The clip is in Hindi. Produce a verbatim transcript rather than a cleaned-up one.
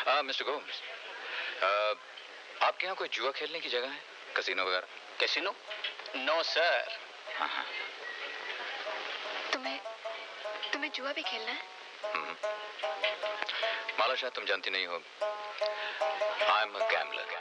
मिस्टर गोम्स, आपके यहाँ कोई जुआ खेलने की जगह है, कैसीनो वगैरह? कैसीनो? No sir. हाँ हाँ। तुम्हें तुम्हें जुआ भी खेलना है? माला, शायद तुम जानती नहीं हो, आई एम अ गैम्बलर।